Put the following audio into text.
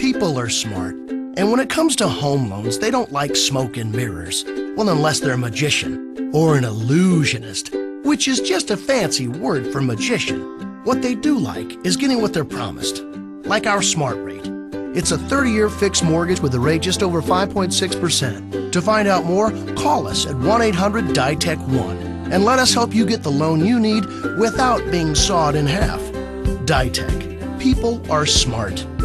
People are smart, and when it comes to home loans, they don't like smoke and mirrors. Well, unless they're a magician or an illusionist, which is just a fancy word for magician. What they do like is getting what they're promised, like our Smart Rate. It's a 30-year fixed mortgage with a rate just over 5.6%. To find out more, call us at 1-800-ditech-1 and let us help you get the loan you need without being sawed in half. Ditech. People are smart.